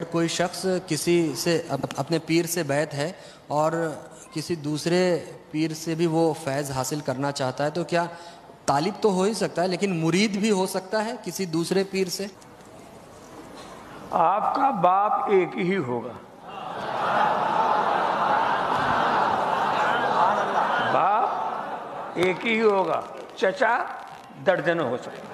कोई शख्स किसी से अपने पीर से बैत है और किसी दूसरे पीर से भी वो फैज़ हासिल करना चाहता है, तो क्या तालिब तो हो ही सकता है लेकिन मुरीद भी हो सकता है किसी दूसरे पीर से? आपका बाप एक ही होगा, बाप एक ही होगा, चचा दर्जनों हो सकता है।